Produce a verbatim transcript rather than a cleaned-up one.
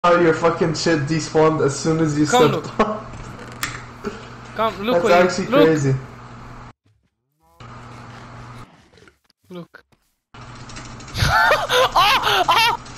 how your fucking shit despawned as soon as you Come stepped look. on. Come, look. That's What actually look. crazy. Look. Ah! Ah!